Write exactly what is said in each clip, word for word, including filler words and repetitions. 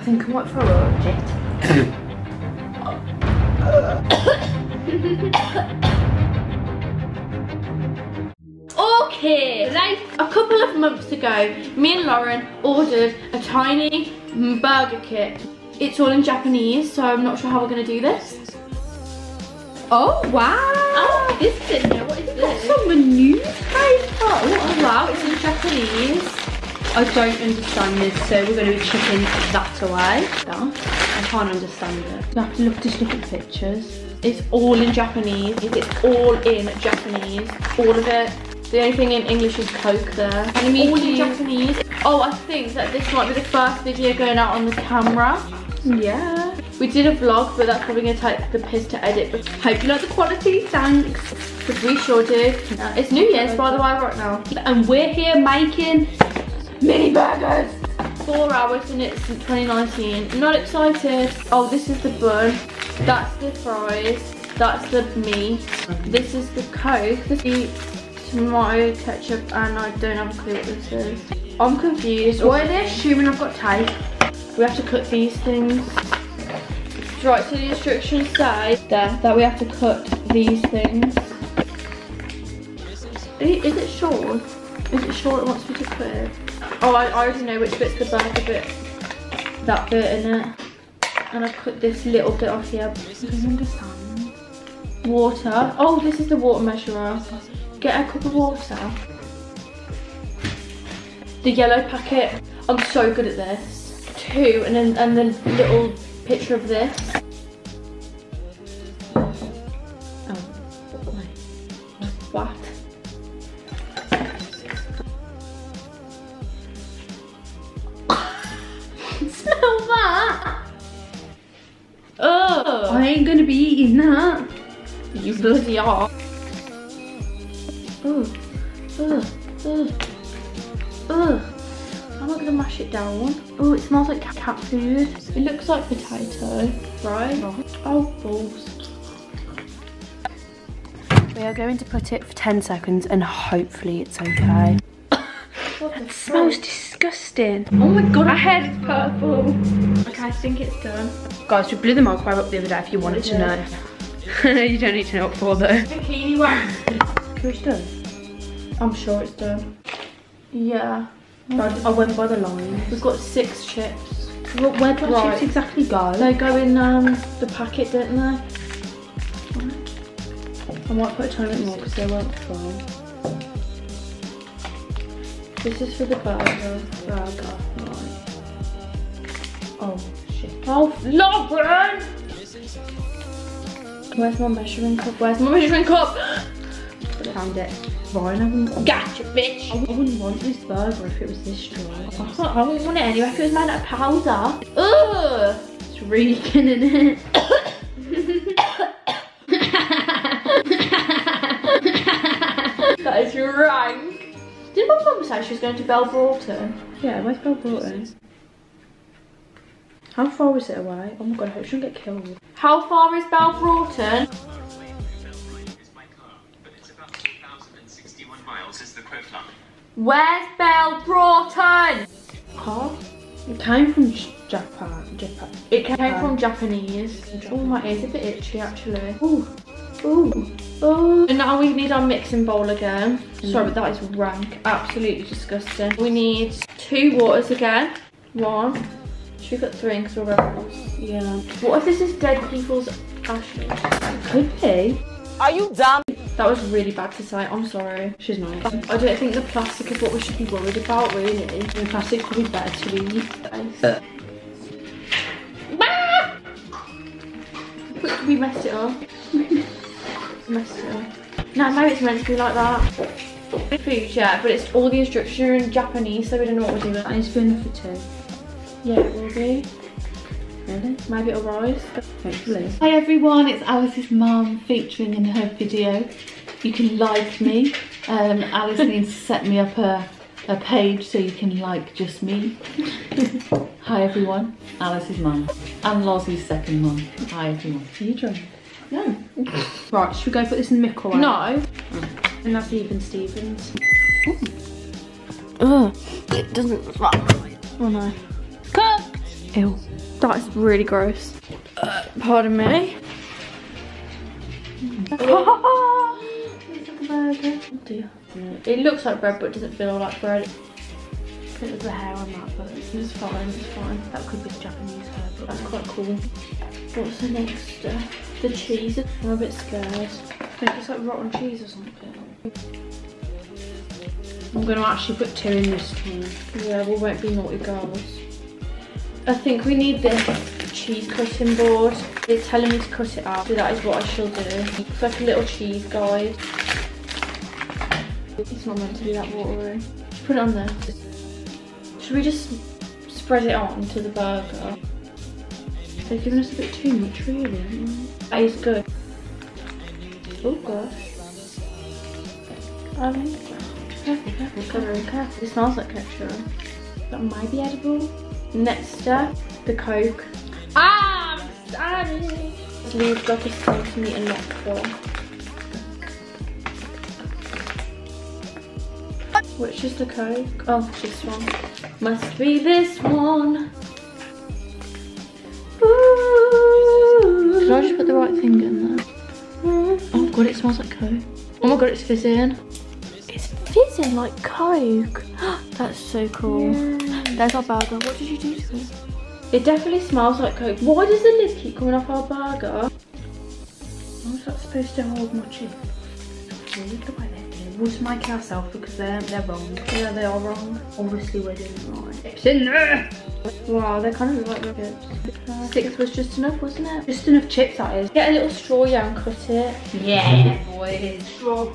think I might throw up. Okay, like a couple of months ago, me and Lauren ordered a tiny burger kit. It's all in Japanese, so I'm not sure how we're gonna do this. Oh wow! Oh, this is in here. What is this? That's on the newspaper. Oh wow, it's in Japanese. I don't understand this, so we're going to be chipping that away. I can't understand it. You have to look, just look at the pictures. It's all in Japanese. It's all in Japanese. All of it. The only thing in English is Coke there. And all in Japanese. Oh, I think that this might be the first video going out on the camera. Yeah. We did a vlog, but that's probably going to take the piss to edit. But hope you like the quality, thanks. Because we sure do. Uh, it's New Year's, by the way, right now. And we're here making mini burgers. Four hours and it's twenty nineteen. I'm not excited. Oh, this is the bun. That's the fries. That's the meat. This is the Coke. This is the tomato ketchup, and I don't have a clue what this is. I'm confused. Why are they assuming I've got tape? We have to cut these things. Right, so the instructions say there that we have to cut these things. Is it short? Is it short? It wants me to cut it. Oh, I, I already know which bit's the burger bit. That bit in it. And I cut this little bit off here. I don't understand. Water. Oh, this is the water measurer. Get a cup of water. The yellow packet. I'm so good at this. Two, and then and the little picture of this. Oh, what? Smell that? Oh, I ain't gonna be eating that. You bloody are. Ugh, ugh, ugh, ugh. I'm not gonna mash it down. Oh, it smells like cat food. It looks like potato, right? Oh, balls. We are going to put it for ten seconds and hopefully it's okay. It smells disgusting. Oh my god, my head is purple. Okay, I think it's done. Guys, we blew the microwave up the other day if you wanted to know. You don't need to know what for though. Bikini wax. It's done. I'm sure it's done. Yeah. I, I went by the line. We've got six chips. Well, where do Right. chips exactly go? They go in um, the packet, don't they? I might put a tiny bit more because they won't fall. This is for the burger. Burger. Right. Oh shit. Oh, Lauren! Where's my measuring cup? Where's my measuring cup? Found it. Ryan, I wouldn't, Gotcha, bitch! I wouldn't want this burger if it was this dry. I, can't, I wouldn't want it anyway if it was made out of powder. Ugh! It's reeking in it. That is rank. Did my mum say she was going to Bell Broughton? Yeah, where's Bell Broughton? How far is it away? Oh my god, I hope she doesn't get killed. How far is Bell Broughton? Where's Bell Broughton? Huh? It came from Japan. Japan. It came Japan. from Japanese. Oh, my ear's a bit itchy actually. Ooh, ooh, ooh. And now we need our mixing bowl again. Mm. Sorry, but that is rank. Absolutely disgusting. We need two waters again. One. Should we put three in because we're rebels? Yeah. What if this is dead people's ashes? It could be. Are you dumb? That was really bad to say, I'm sorry. She's not. I don't think the plastic is what we should be worried about, really. The plastic could be better to eat. Uh. Quick, we messed it up. messed it up. No, maybe it's meant to be like that. Food, yeah, but it's all the instructions are in Japanese, so we don't know what we're doing. And it's been enough for two. Yeah, it will be. Really? Maybe it'll rise. Hopefully. Hi everyone, it's Alice's mum featuring in her video. You can like me. Um, Alice needs to set me up a, a page so you can like just me. Hi everyone, Alice's mum. And Lozzie's second mum. Hi everyone. Are you drunk? No. Right, should we go put this in the microwave? No. Oh. And that's even Stevens. Ugh, it doesn't. Oh no. Cooked! Ew. That is really gross. Uh, pardon me. Oh, it's like a burger. Oh dear. It looks like bread, but it doesn't feel like bread. I think there's a hair on that, but It's fine, it's fine. that could be Japanese hair, but That's quite cool. What's the next stuff? The cheese. I'm a bit scared. I think it's like rotten cheese or something. I'm going to actually put two in this time. Yeah, we won't be naughty girls. I think we need this cheese cutting board. It's telling me to cut it out, so that is what I shall do. It's like a little cheese guide. It's not meant to be that watery. Just put it on there. Should we just spread it on to the burger? They've given us a bit too much, really, haven't they? That is good. Oh gosh. I like that. Careful, careful, careful, careful. It smells like ketchup. That might be edible. Next step, the Coke. Ah, I'm excited. This leaves like a centimetre neck full. Which is the Coke? Oh, it's this one. Must be this one. Ooh. Did I just put the right thing in there? Oh god, it smells like Coke. Oh my god, it's fizzing. It's fizzing like Coke. That's so cool. Yeah. There's our burger. What did you do to this? It definitely smells like Coke. Why does the lid keep coming off our burger? How is that supposed to hold my chip? Weird the way they're doing. We'll just make it ourselves because they're, they're wrong. Yeah, they are wrong. Obviously we're doing it right. It's in there! Wow, they kind of look like chips. Six was just enough, wasn't it? Just enough chips, that is. Get a little straw, yeah, and cut it. Yeah, boys. Straw.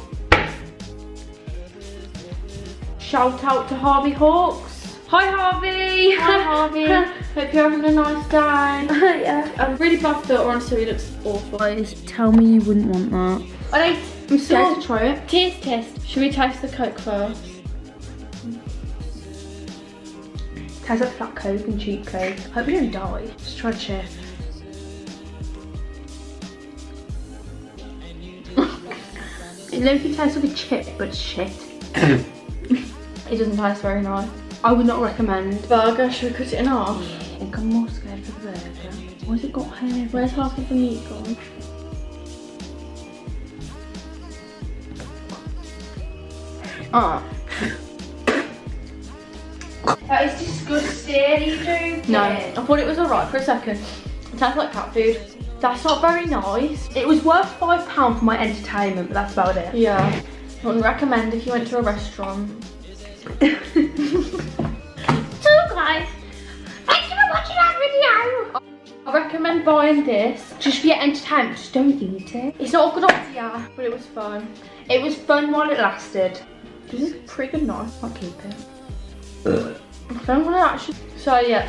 Shout out to Harvey Hawks. Hi Harvey! Hi Harvey! Hope you're having a nice day. Yeah. I'm really bad filter on, so he looks awful. Guys, tell me you wouldn't want that. Alright, I'm scared to try it. Taste test. Should we taste the Coke first? Tastes like flat Coke and cheap Coke. Hope we don't die. Just try chip. It literally tastes like a chip, but it's shit. It doesn't taste very nice. I would not recommend. Burger, should we cut it in half? Yeah, I think I'm more scared for the burger. Why has it got hair? Where's half of the meat gone? Ah. That is disgusting, you do. No, I thought it was alright for a second. It tastes like cat food. That's not very nice. It was worth five pounds for my entertainment, but that's about it. Yeah. I wouldn't recommend if you went to a restaurant. So guys, thanks for watching our video. I recommend buying this. Just for your entertainment, just don't eat it. It's not a good idea, but it was fun. It was fun while it lasted. This is pretty good knife. I'll keep it. I don't want to actually. So yeah.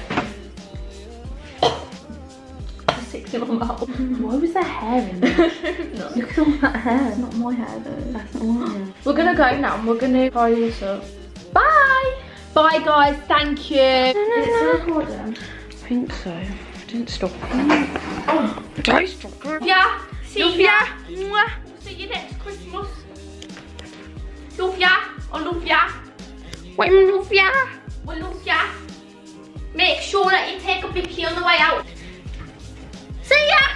Six in my mouth. Why was there hair in there? No. Look at all that hair. That's not my hair though. That's not my hair. We're gonna go now and we're gonna tie this up. Bye! Bye guys, thank you. Is it still recording? I think so. I didn't stop it. Oh. Don't stop it. Yeah. See Love ya. ya. See you next Christmas. Love ya. I love ya. Wait, love ya. We love ya. Make sure that you take a picky on the way out. See ya.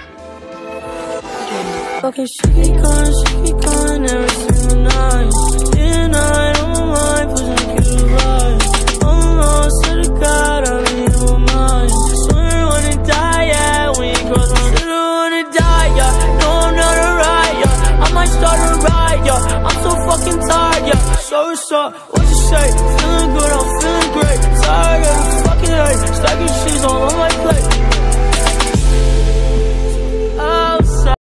Okay, she keep calling, she keep calling every single night. And I don't mind pushing you to rise. Oh no, swear to God, I'm in your mind. Swear wanna die, yeah, when you cross my swear wanna die, yeah. No, I'm not alright, yeah. I might start a riot, yeah. I'm so fucking tired, yeah. So, so, what you say? Feeling good, I'm feeling great. Tired,